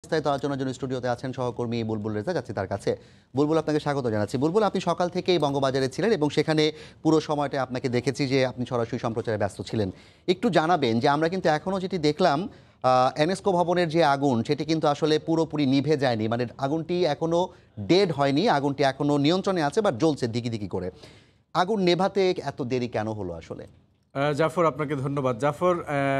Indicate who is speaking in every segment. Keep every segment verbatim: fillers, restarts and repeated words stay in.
Speaker 1: বিস্তারিত আলোচনার জন্য স্টুডিওতে আছেন সহকর্মী বুলবুল রেজা। যাচ্ছি তার কাছে। বুলবুল, আপনাকে স্বাগত জানাচ্ছি। বুলবুল, আপনি সকাল থেকেই বঙ্গবাজারে ছিলেন এবং সেখানে পুরো সময়টা আপনাকে দেখেছি যে আপনি সরাসরি সম্প্রচারে ব্যস্ত ছিলেন। একটু জানাবেন যে আমরা কিন্তু এখনও যেটি দেখলাম এনএসকো ভবনের যে আগুন সেটি কিন্তু আসলে পুরোপুরি নিভে যায়নি, মানে আগুনটি এখনও ডেড হয়নি, আগুনটি এখনও নিয়ন্ত্রণে আছে বা জ্বলছে দিকি দিকি করে। আগুন নেভাতে এত দেরি কেন হলো আসলে?
Speaker 2: জাফর, আপনাকে ধন্যবাদ। জাফর,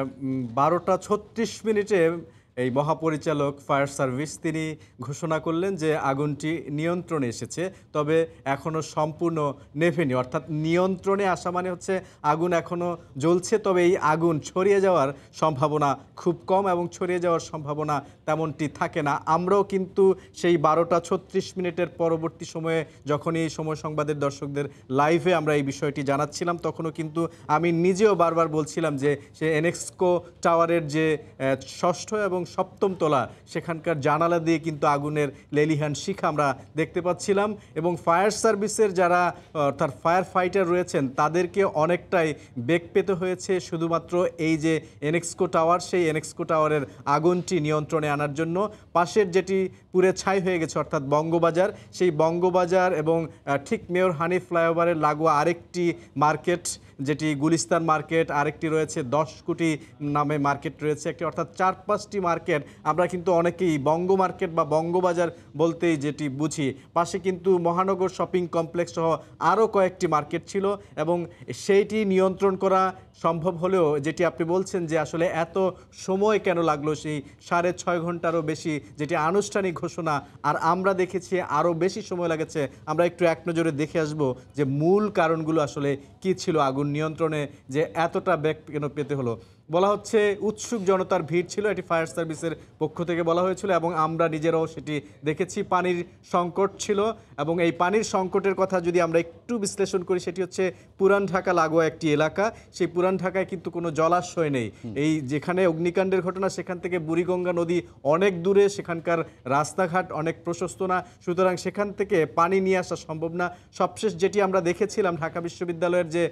Speaker 2: বারোটা ছত্রিশ মিনিটে এই মহাপরিচালক ফায়ার সার্ভিস তিনি ঘোষণা করলেন যে আগুনটি নিয়ন্ত্রণে এসেছে, তবে এখনও সম্পূর্ণ নেভেনি। অর্থাৎ নিয়ন্ত্রণে আসা মানে হচ্ছে আগুন এখনও জ্বলছে, তবে এই আগুন ছড়িয়ে যাওয়ার সম্ভাবনা খুব কম এবং ছড়িয়ে যাওয়ার সম্ভাবনা তেমনটি থাকে না। আমরাও কিন্তু সেই বারোটা ছত্রিশ মিনিটের পরবর্তী সময়ে যখনই এই সময় সংবাদের দর্শকদের লাইভে আমরা এই বিষয়টি জানাচ্ছিলাম, তখনও কিন্তু আমি নিজেও বারবার বলছিলাম যে সে এনএসকো টাওয়ারের যে ষষ্ঠ এবং সপ্তম তলা সেখানকার জানালা দিয়ে কিন্তু আগুনের লেলিহান শিখা আমরা দেখতে পাচ্ছিলাম এবং ফায়ার সার্ভিসের যারা অর্থাৎ ফায়ার ফাইটার রয়েছেন তাদেরকে অনেকটাই বেগ পেতে হয়েছে শুধুমাত্র এই যে এনএসকো টাওয়ার, সেই এনএসকো টাওয়ারের আগুনটি নিয়ন্ত্রণে আনার জন্য। পাশের যেটি পুরে ছাই হয়ে গেছে অর্থাৎ বঙ্গবাজার, সেই বঙ্গবাজার এবং ঠিক মেয়র হানিফ ফ্লাইওভারের লাগোয়া আরেকটি মার্কেট যেটি গুলিস্তান মার্কেট, আরেকটি রয়েছে দশ কোটি নামে মার্কেট রয়েছে একটি, অর্থাৎ চার পাঁচটি মার্কেট আমরা কিন্তু অনেকেই বঙ্গ মার্কেট বা বঙ্গবাজার বলতেই যেটি বুঝি। পাশে কিন্তু মহানগর শপিং কমপ্লেক্স সহ আরও কয়েকটি মার্কেট ছিল এবং সেইটি নিয়ন্ত্রণ করা সম্ভব হলেও যেটি আপনি বলছেন যে আসলে এত সময় কেন লাগলো, সেই সাড়ে ছয় ঘন্টারও বেশি যেটি আনুষ্ঠানিক ঘোষণা, আর আমরা দেখেছি আরও বেশি সময় লেগেছে। আমরা একটু এক নজরে দেখে আসব যে মূল কারণগুলো আসলে কী ছিল আগুন নিয়ন্ত্রণে যে এতটা বেগ কেন পেতে হলো। বলা হচ্ছে উৎসুক জনতার ভিড় ছিল, এটি ফায়ার সার্ভিসের পক্ষ থেকে বলা হয়েছিল এবং আমরা নিজেরাও সেটি দেখেছি। পানির সংকট ছিল এবং এই পানির সংকটের কথা যদি আমরা একটু বিশ্লেষণ করি, সেটি হচ্ছে পুরান ঢাকা লাগোয়া একটি এলাকা। সেই পুরান ঢাকায় কিন্তু কোনো জলাশয় নেই। এই যেখানে অগ্নিকাণ্ডের ঘটনা সেখান থেকে বুড়িগঙ্গা নদী অনেক দূরে, সেখানকার রাস্তাঘাট অনেক প্রশস্ত না, সুতরাং সেখান থেকে পানি নিয়ে আসা সম্ভব না। সবশেষ যেটি আমরা দেখেছিলাম ঢাকা বিশ্ববিদ্যালয়ের যে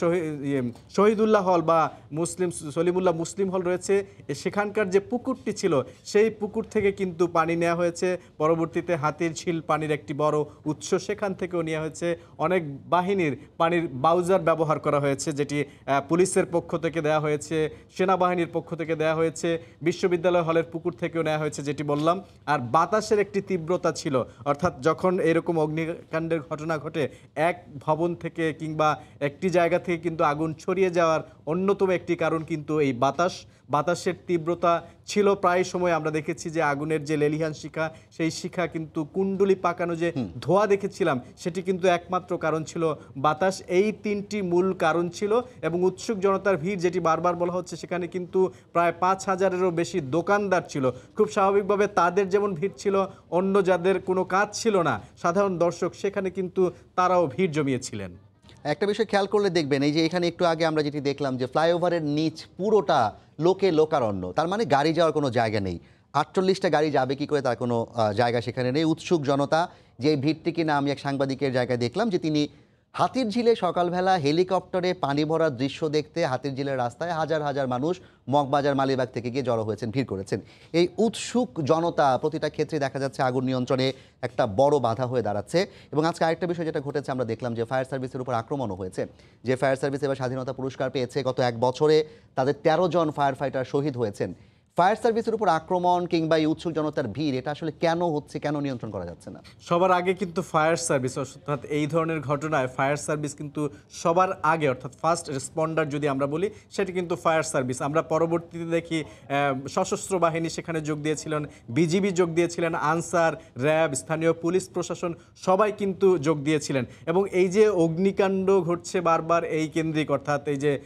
Speaker 2: শহীদুল্লাহ হল বা মুসলিম সলিমুল্লাহ মুসলিম হল রয়েছে, সেখানকার যে পুকুরটি ছিল সেই পুকুর থেকে কিন্তু পানি নেওয়া হয়েছে। পরবর্তীতে হাতির ঝিল পানির একটি বড় উৎস, সেখান থেকেও নেওয়া হয়েছে। অনেক বাহিনীর পানির বাউজার ব্যবহার করা হয়েছে, যেটি পুলিশের পক্ষ থেকে দেওয়া হয়েছে, সেনাবাহিনীর পক্ষ থেকে দেওয়া হয়েছে, বিশ্ববিদ্যালয় হলের পুকুর থেকেও নেওয়া হয়েছে যেটি বললাম। আর বাতাসের একটি তীব্রতা ছিল, অর্থাৎ যখন এরকম অগ্নিকাণ্ডের ঘটনা ঘটে এক ভবন থেকে কিংবা একটি জায়গা থেকে কিন্তু আগুন ছড়িয়ে যাওয়ার অন্যতম একটি কারণ কিন্তু এই বাতাস। বাতাসের তীব্রতা ছিল প্রায় সময় আমরা দেখেছি যে আগুনের যে লেলিহান শিখা, সেই শিখা কিন্তু কুণ্ডলি পাকানো যে ধোঁয়া দেখেছিলাম সেটি কিন্তু একমাত্র কারণ ছিল বাতাস। এই তিনটি মূল কারণ ছিল এবং উৎসুক জনতার ভিড় যেটি বারবার বলা হচ্ছে, সেখানে কিন্তু প্রায় পাঁচ হাজারেরও বেশি দোকানদার ছিল। খুব স্বাভাবিকভাবে তাদের যেমন ভিড় ছিল, অন্য যাদের কোনো কাজ ছিল না সাধারণ দর্শক, সেখানে কিন্তু তারাও ভিড় জমিয়েছিলেন।
Speaker 1: একটা বিষয় খেয়াল করলে দেখবেন, এই যে এখানে একটু আগে আমরা যেটি দেখলাম যে ফ্লাইওভারের নিচ পুরোটা লোকে লোকারণ্য, তার মানে গাড়ি যাওয়ার কোনো জায়গা নেই। আটচল্লিশটা গাড়ি যাবে কি করে তার কোনো জায়গা সেখানে নেই। উৎসুক জনতা, যে ভিড়টি কিনা আমি এক সাংবাদিকের জায়গায় দেখলাম যে তিনি হাতির ঝিলে সকালবেলা হেলিকপ্টারে পানি ভরার দৃশ্য দেখতে হাতির ঝিলের রাস্তায় হাজার হাজার মানুষ মগবাজার মালিবাগ থেকে গিয়ে জড়ো হয়েছেন, ভিড় করেছেন। এই উৎসুক জনতা প্রতিটা ক্ষেত্রে দেখা যাচ্ছে আগুন নিয়ন্ত্রণে একটা বড় বাধা হয়ে দাঁড়াচ্ছে। এবং আজকে আরেকটা বিষয় যেটা ঘটেছে, আমরা দেখলাম যে ফায়ার সার্ভিসের উপর আক্রমণও হয়েছে। যে ফায়ার সার্ভিস এবার স্বাধীনতা পুরস্কার পেয়েছে, গত এক বছরে তাদের তেরো জন ফায়ার ফাইটার শহীদ হয়েছেন। ফায়ার সার্ভিসের উপর আক্রমণ কিংবা এই উৎসুক জনতার ভিড়, এটা আসলে কেন হচ্ছে, কেন নিয়ন্ত্রণ করা যাচ্ছে না?
Speaker 2: সবার আগে কিন্তু ফায়ার সার্ভিস, অর্থাৎ এই ধরনের ঘটনায় ফায়ার সার্ভিস কিন্তু সবার আগে, অর্থাৎ ফার্স্ট রেসপন্ডার যদি আমরা বলি সেটি কিন্তু ফায়ার সার্ভিস। আমরা পরবর্তীতে দেখি সশস্ত্র বাহিনী সেখানে যোগ দিয়েছিলেন, বিজিবি যোগ দিয়েছিলেন, আনসার, র্যাব, স্থানীয় পুলিশ প্রশাসন সবাই কিন্তু যোগ দিয়েছিলেন। এবং এই যে অগ্নিকাণ্ড ঘটছে বারবার এই কেন্দ্রিক, অর্থাৎ এই যে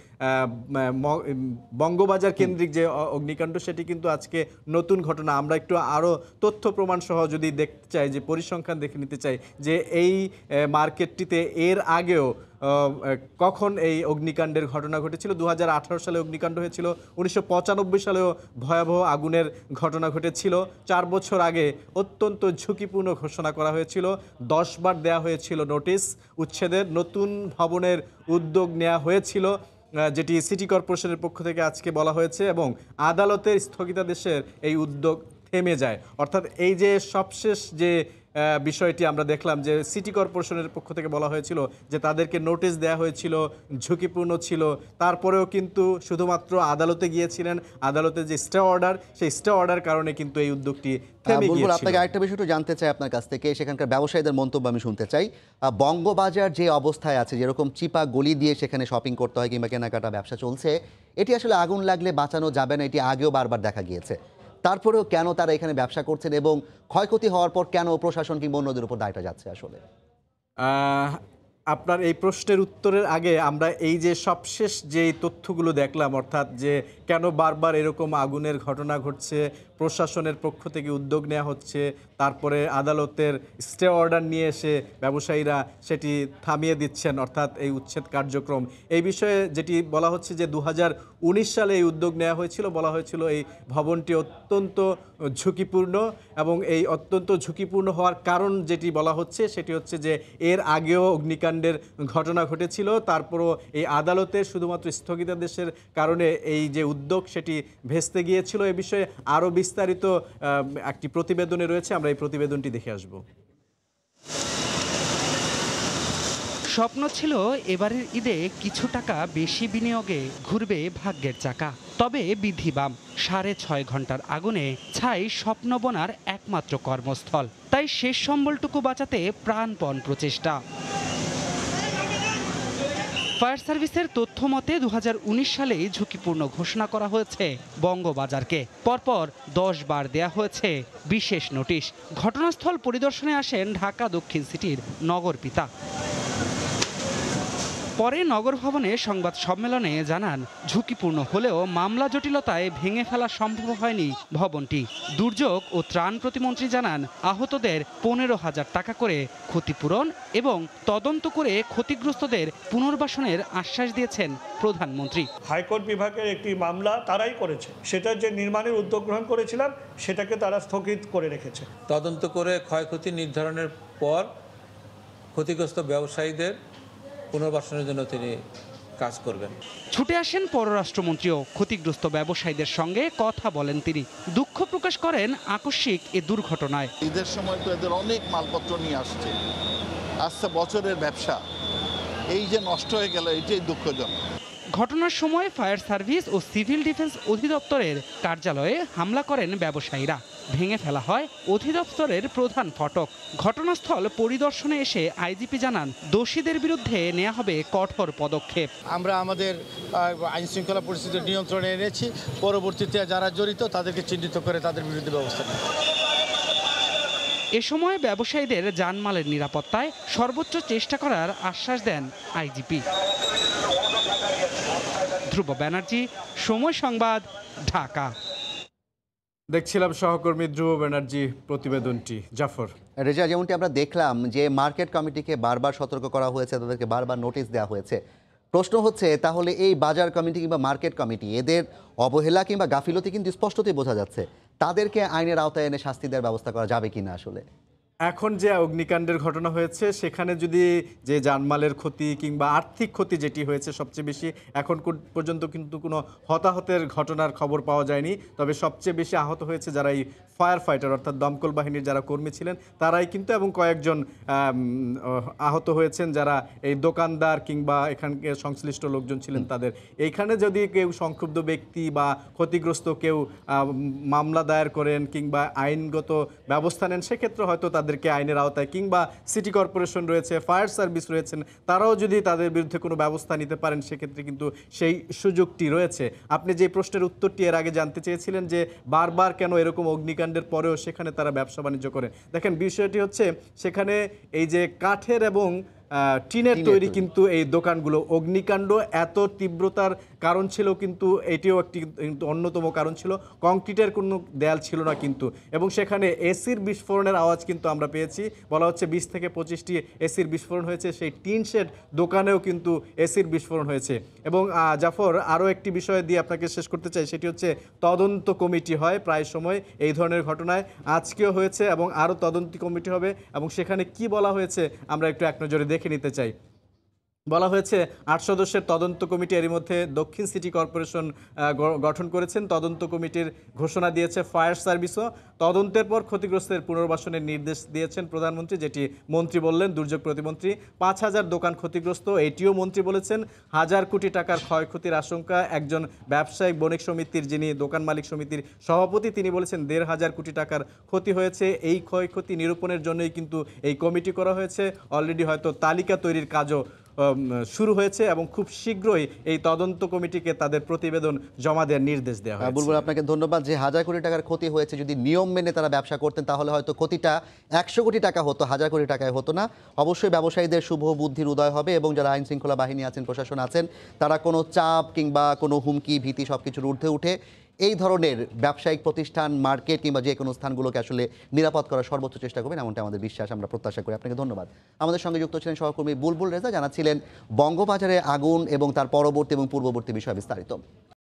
Speaker 2: বঙ্গবাজার কেন্দ্রিক যে অগ্নিকাণ্ড, সেটি কিন্তু আজকে নতুন ঘটনা। আমরা একটু আরও তথ্য প্রমাণ সহ যদি দেখতে চাই, যে পরিসংখ্যান দেখে নিতে চাই যে এই মার্কেটটিতে এর আগেও কখন এই অগ্নিকাণ্ডের ঘটনা ঘটেছিল। দু হাজার আঠারো সালে অগ্নিকাণ্ড হয়েছিল, উনিশশো পঁচানব্বই সালেও ভয়াবহ আগুনের ঘটনা ঘটেছিল। চার বছর আগে অত্যন্ত ঝুঁকিপূর্ণ ঘোষণা করা হয়েছিল, দশ বার দেওয়া হয়েছিল নোটিশ উচ্ছেদের, নতুন ভবনের উদ্যোগ নেওয়া হয়েছিল যেটি সিটি কর্পোরেশনের পক্ষ থেকে আজকে বলা হয়েছে এবং আদালতের স্থগিতাদেশের এই উদ্যোগ থেমে যায়। অর্থাৎ এই যে সবশেষ যে বিষয়টি আমরা দেখলাম যে সিটি কর্পোরেশনের পক্ষ থেকে বলা হয়েছিল যে তাদেরকে নোটিশ দেওয়া হয়েছিল, ঝুঁকিপূর্ণ ছিল, তারপরেও কিন্তু শুধুমাত্র আদালতে গিয়েছিলেন, আদালতের যে স্টে অর্ডার, সেই স্টে অর্ডার কারণে কিন্তু এই উদ্যোগটি থেমে
Speaker 1: বুলবুল,
Speaker 2: গিয়েছিল।
Speaker 1: আপনাকে আরেকটা বিষয় একটু জানতে চাই আপনার কাছ থেকে, সেখানকার ব্যবসায়ীদের মন্তব্য আমি শুনতে চাই। বঙ্গবাজার যে অবস্থায় আছে, যেরকম চিপা গলি দিয়ে সেখানে শপিং করতে হয় কিংবা কেনাকাটা ব্যবসা চলছে, এটি আসলে আগুন লাগলে বাঁচানো যাবে না, এটি আগেও বারবার দেখা গিয়েছে। তারপরেও কেন তারা এখানে ব্যবসা করছেন এবং ক্ষয়ক্ষতি হওয়ার পর কেন প্রশাসন কিংবা অন্যদের উপর দায়টা যাচ্ছে আসলে?
Speaker 2: আপনার এই প্রশ্নের উত্তরের আগে আমরা এই যে সবশেষ যে তথ্যগুলো দেখলাম, অর্থাৎ যে কেন বারবার এরকম আগুনের ঘটনা ঘটছে, প্রশাসনের পক্ষ থেকে উদ্যোগ নেওয়া হচ্ছে, তারপরে আদালতের স্টে অর্ডার নিয়ে এসে ব্যবসায়ীরা সেটি থামিয়ে দিচ্ছেন, অর্থাৎ এই উচ্ছেদ কার্যক্রম। এই বিষয়ে যেটি বলা হচ্ছে যে দু হাজার উনিশ সালে এই উদ্যোগ নেওয়া হয়েছিল, বলা হয়েছিল এই ভবনটি অত্যন্ত ঝুঁকিপূর্ণ এবং এই অত্যন্ত ঝুঁকিপূর্ণ হওয়ার কারণ যেটি বলা হচ্ছে সেটি হচ্ছে যে এর আগেও অগ্নিকাণ্ডের ঘটনা ঘটেছিল, তারপরও এই আদালতের শুধুমাত্র স্থগিতাদেশের কারণে এই যে উদ্যোগ সেটি ভেস্তে গিয়েছিল। এ বিষয়ে আরও বিস্তারিত একটি প্রতিবেদনে রয়েছে, আমরা এই প্রতিবেদনটি দেখে আসব।
Speaker 3: স্বপ্ন ছিল এবারের ঈদে কিছু টাকা বেশি বিনিয়োগে ঘুরবে ভাগ্যের চাকা, তবে বিধিবাম সাড়ে ছয় ঘন্টার আগুনে ছাই স্বপ্ন বোনার একমাত্র কর্মস্থল। তাই শেষ সম্বলটুকু বাঁচাতে প্রাণপণ প্রচেষ্টা। ফায়ার সার্ভিসের তথ্য মতে দু হাজার উনিশ সালেই ঝুঁকিপূর্ণ ঘোষণা করা হয়েছে বঙ্গো বাজারকে। পরপর দশ বার দেয়া হয়েছে বিশেষ নোটিশ। ঘটনাস্থল পরিদর্শনে আসেন ঢাকা দক্ষিণ সিটির নগর পিতা। পরে নগর ভবনে সংবাদ সম্মেলনে জানান, ঝুঁকিপূর্ণ হলেও মামলা জটিলতায় ভেঙে ফেলা সম্ভব হয়নি ভবনটি। দুর্যোগ ও ত্রাণ প্রতিমন্ত্রী জানান, আহতদের পনেরো হাজার টাকা করে ক্ষতিপূরণ এবং তদন্ত করে ক্ষতিগ্রস্তদের পুনর্বাসনের আশ্বাস দিয়েছেন প্রধানমন্ত্রী।
Speaker 4: হাইকোর্ট বিভাগের একটি মামলা তারাই করেছে, সেটা যে নির্মাণের উদ্যোগ গ্রহণ করেছিলাম সেটাকে তারা স্থগিত করে রেখেছে।
Speaker 5: তদন্ত করে ক্ষয়ক্ষতি নির্ধারণের পর ক্ষতিগ্রস্ত ব্যবসায়ীদের পুনর্বাসনের জন্য তিনি কাজ করবেন।
Speaker 3: ছুটে আসেন পররাষ্ট্রমন্ত্রীও। ক্ষতিগ্রস্ত ব্যবসায়ীদের সঙ্গে কথা বলেন তিনি। দুঃখ প্রকাশ করেন আকস্মিক এ দুর্ঘটনায়।
Speaker 6: ঈদের সময় তো এদের অনেক মালপত্র নিয়ে আসছে, আসছে বছরের ব্যবসা, এই যে নষ্ট হয়ে গেল এটাই দুঃখজনক।
Speaker 3: ঘটনার সময় ফায়ার সার্ভিস ও সিভিল ডিফেন্স অধিদপ্তরের কার্যালয়ে হামলা করেন ব্যবসায়ীরা। ভেঙে ফেলা হয় অধিদপ্তরের প্রধান ফটক। ঘটনাস্থল পরিদর্শনে এসে আইজিপি জানান, দোষীদের বিরুদ্ধে নেওয়া হবে কঠোর পদক্ষেপ।
Speaker 7: আমরা আমাদের আইন শৃঙ্খলা পরিস্থিতি নিয়ন্ত্রণে এনেছি, পরবর্তীতে যারা জড়িত তাদেরকে চিহ্নিত করে তাদের বিরুদ্ধে ব্যবস্থা নেব।
Speaker 3: এ সময় ব্যবসায়ীদের জানমালের নিরাপত্তায় সর্বোচ্চ চেষ্টা করার আশ্বাস দেন আইজিপি। ধ্রুব ব্যানার্জি, সময় সংবাদ, ঢাকা।
Speaker 2: দেখছিলাম সহকর্মী ধ্রুব ব্যানার্জি প্রতিবেদনটি। জাফর,
Speaker 1: রেজা, যেমনটি আমরা দেখলাম যে মার্কেট কমিটিকে বারবার সতর্ক করা হয়েছে, তাদেরকে বারবার নোটিশ দেওয়া হয়েছে। প্রশ্ন হচ্ছে, তাহলে এই বাজার কমিটি কিংবা মার্কেট কমিটি এদের অবহেলা কিংবা গাফিলতি কিন্তু স্পষ্টতই বোঝা যাচ্ছে, তাদেরকে আইনের আওতায় এনে শাস্তি দেওয়ার ব্যবস্থা করা যাবে কিনা আসলে?
Speaker 2: এখন যে অগ্নিকাণ্ডের ঘটনা হয়েছে সেখানে যদি যে জানমালের ক্ষতি কিংবা আর্থিক ক্ষতি যেটি হয়েছে সবচেয়ে বেশি, এখন পর্যন্ত কিন্তু কোনো হতাহতের ঘটনার খবর পাওয়া যায়নি। তবে সবচেয়ে বেশি আহত হয়েছে যারা এই ফায়ার ফাইটার অর্থাৎ দমকল বাহিনীর যারা কর্মী ছিলেন তারাই কিন্তু, এবং কয়েকজন আহত হয়েছেন যারা এই দোকানদার কিংবা এখানকে সংশ্লিষ্ট লোকজন ছিলেন তাদের। এইখানে যদি কেউ সংক্ষুব্ধ ব্যক্তি বা ক্ষতিগ্রস্ত কেউ মামলা দায়ের করেন কিংবা আইনগত ব্যবস্থা নেন, সেক্ষেত্রে হয়তো তাদের আইনের আওতায়, কিংবা সিটি কর্পোরেশন রয়েছে, ফায়ার সার্ভিস রয়েছেন, তারাও যদি তাদের বিরুদ্ধে কোনো ব্যবস্থা নিতে পারেন সেক্ষেত্রে কিন্তু সেই সুযোগটি রয়েছে। আপনি যে প্রশ্নের উত্তরটি এর আগে জানতে চেয়েছিলেন যে বারবার কেন এরকম অগ্নিকাণ্ডের পরেও সেখানে তারা ব্যবসা বাণিজ্য করে, দেখেন বিষয়টি হচ্ছে সেখানে এই যে কাঠের এবং টিনের তৈরি কিন্তু এই দোকানগুলো, অগ্নিকাণ্ড এত তীব্রতার কারণ ছিল কিন্তু এটিও একটি অন্যতম কারণ ছিল। কংক্রিটের কোনো দেয়াল ছিল না কিন্তু, এবং সেখানে এসির বিস্ফোরণের আওয়াজ কিন্তু আমরা পেয়েছি। বলা হচ্ছে বিশ থেকে পঁচিশটি এসির বিস্ফোরণ হয়েছে, সেই টিন শেড দোকানেও কিন্তু এসির বিস্ফোরণ হয়েছে। এবং জাফর, আরও একটি বিষয় দিয়ে আপনাকে শেষ করতে চাই, সেটি হচ্ছে তদন্ত কমিটি হয় প্রায় সময় এই ধরনের ঘটনায়, আজকেও হয়েছে এবং আরও তদন্ত কমিটি হবে, এবং সেখানে কি বলা হয়েছে আমরা একটু এক নজরে দেখে নিতে চাই। বলা হয়েছে আট সদস্যের তদন্ত কমিটি এরই মধ্যে দক্ষিণ সিটি কর্পোরেশন আহ, গ- গঠন করেছেন। তদন্ত কমিটির ঘোষণা দিয়েছে ফায়ার সার্ভিসও। তদন্তের পর ক্ষতিগ্রস্তের পুনর্বাসনের নির্দেশ দিয়েছেন প্রধানমন্ত্রী, যেটি মন্ত্রী বললেন, দুর্যোগ প্রতিমন্ত্রী। পাঁচ হাজার দোকান ক্ষতিগ্রস্ত, এটিও মন্ত্রী বলেছেন। হাজার কোটি টাকার ক্ষয়ক্ষতির আশঙ্কা। একজন ব্যবসায়িক বণিক সমিতির, যিনি দোকান মালিক সমিতির সভাপতি, তিনি বলেছেন দেড় হাজার কোটি টাকার ক্ষতি হয়েছে। এই ক্ষয়ক্ষতি নিরূপণের জন্যই কিন্তু এই কমিটি করা হয়েছে। অলরেডি হয়তো তালিকা তৈরির কাজও উম, শুরু হয়েছে এবং খুব শীঘ্রই এই তদন্ত কমিটিকে তাদের প্রতিবেদন জমা দেওয়ার নির্দেশ দেওয়া
Speaker 1: আহ,
Speaker 2: হয়েছে।
Speaker 1: বুলবুল, আপনাকে ধন্যবাদ। যে হাজার কোটি টাকার ক্ষতি হয়েছে, যদি নিয়ম মেনে তারা ব্যবসা করতেন তাহলে হয়তো ক্ষতিটা একশো কোটি টাকা হতো, হাজার কোটি টাকায় হতো না। অবশ্যই ব্যবসায়ীদের শুভ বুদ্ধির উদয় হবে এবং যারা আইন শৃঙ্খলা বাহিনী আছেন, প্রশাসন আছেন, তারা কোনো চাপ কিংবা কোনো হুমকি ভীতি সব কিছুর ঊর্ধ্বে উঠে এই ধরনের ব্যবসায়িক প্রতিষ্ঠান, মার্কেট কিংবা যে কোনো স্থানগুলোকে আসলে নিরাপদ করার সর্বোচ্চ চেষ্টা করবেন, এমনটা আমাদের বিশ্বাস, আমরা প্রত্যাশা করি। আপনাকে ধন্যবাদ। আমাদের সঙ্গে যুক্ত ছিলেন সহকর্মী বুলবুল রেজা, জানাচ্ছিলেন বঙ্গবাজারে আগুন এবং তার পরবর্তী এবং পূর্ববর্তী বিষয় বিস্তারিত।